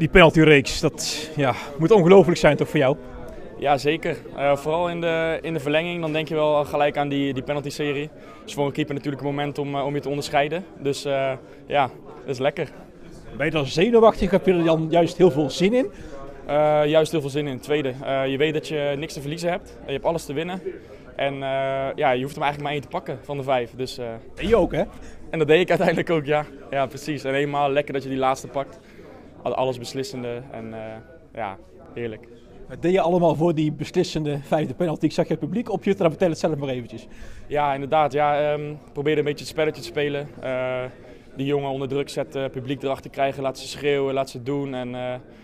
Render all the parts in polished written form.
Die penaltyreeks, dat moet ongelooflijk zijn toch voor jou? Ja, zeker. Vooral in de verlenging, dan denk je wel gelijk aan die penalty-serie. Dus voor een keeper natuurlijk een moment om je te onderscheiden. Dus ja, dat is lekker. Ben je dan zenuwachtig? Heb je er dan juist heel veel zin in? Juist heel veel zin in. Tweede, je weet dat je niks te verliezen hebt. Je hebt alles te winnen. En ja, je hoeft hem eigenlijk maar één te pakken van de 5. Dus, En je ook, hè? En dat deed ik uiteindelijk ook, ja. Ja, precies. En helemaal lekker dat je die laatste pakt. Alles beslissende en ja, heerlijk. Wat deed je allemaal voor die beslissende 5e penalty? Ik zag je het publiek op Twitter, vertel het zelf maar eventjes. Ja, inderdaad. Ja, probeerde een beetje het spelletje te spelen. Die jongen onder druk zetten, publiek erachter krijgen, laten ze schreeuwen, laten ze het doen. En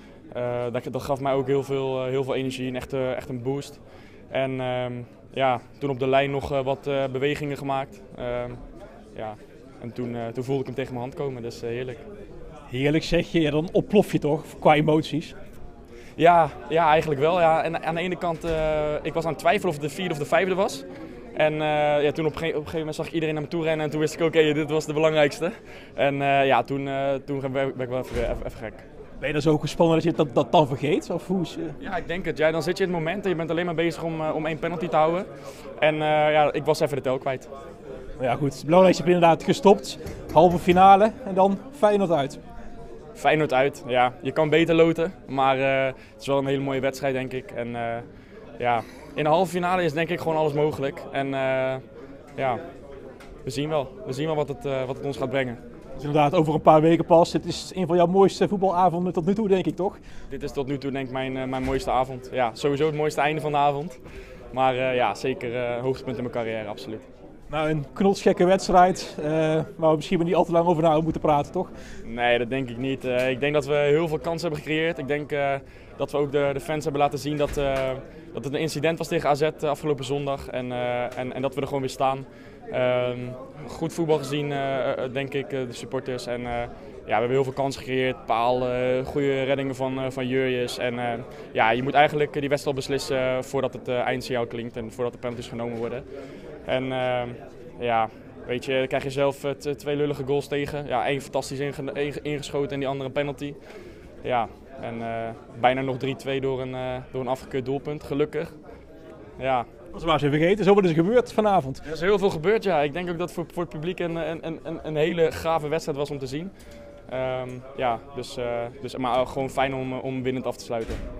dat gaf mij ook heel veel energie en echt een boost. En ja, toen op de lijn nog wat bewegingen gemaakt. Ja. En toen voelde ik hem tegen mijn hand komen, dus heerlijk. Heerlijk zeg je, ja, dan ontplof je toch qua emoties? Ja, eigenlijk wel. Ja. En aan de ene kant, ik was aan het twijfelen of het de 4e of de 5e was. En ja, toen op een gegeven moment zag ik iedereen naar me toe rennen en toen wist ik oké, dit was de belangrijkste. En ja, toen ben ik wel even gek. Ben je dan zo gespannen dat je dat dan vergeet? Of hoe is, Ja, ik denk het. Ja, dan zit je in het moment en je bent alleen maar bezig om één penalty te houden. En ja, ik was even de tel kwijt. Ja goed, het belangrijkste heb je inderdaad gestopt. Halve finale en dan Feyenoord uit. Feyenoord uit, ja. Je kan beter loten, maar het is wel een hele mooie wedstrijd denk ik. En ja, in de halve finale is denk ik gewoon alles mogelijk. En ja, we zien wel wat het ons gaat brengen. Dus inderdaad over een paar weken pas. Het is een van jouw mooiste voetbalavonden tot nu toe denk ik toch? Dit is tot nu toe denk ik mijn mooiste avond. Ja, sowieso het mooiste einde van de avond. Maar ja, zeker hoogtepunt in mijn carrière, absoluut. Nou, een knotsgekke wedstrijd, waar we misschien maar niet al te lang over na moeten praten, toch? Nee, dat denk ik niet. Ik denk dat we heel veel kansen hebben gecreëerd. Ik denk dat we ook de fans hebben laten zien dat het een incident was tegen AZ afgelopen zondag. En dat we er gewoon weer staan. Goed voetbal gezien, denk ik, de supporters. En ja, we hebben heel veel kansen gecreëerd. Paal, goede reddingen van Jurjes. En ja, je moet eigenlijk die wedstrijd beslissen voordat het eindsignaal klinkt en voordat de penalties genomen worden. En ja, weet je, dan krijg je zelf 2 lullige goals tegen. Ja, 1 fantastisch ingeschoten en die andere een penalty. Ja, en bijna nog 3-2 door een afgekeurd doelpunt, gelukkig. Ja. Dat was even vergeten, zo wat is er gebeurd vanavond? Er is heel veel gebeurd, ja. Ik denk ook dat voor het publiek een hele gave wedstrijd was om te zien. Ja, maar gewoon fijn om winnend af te sluiten.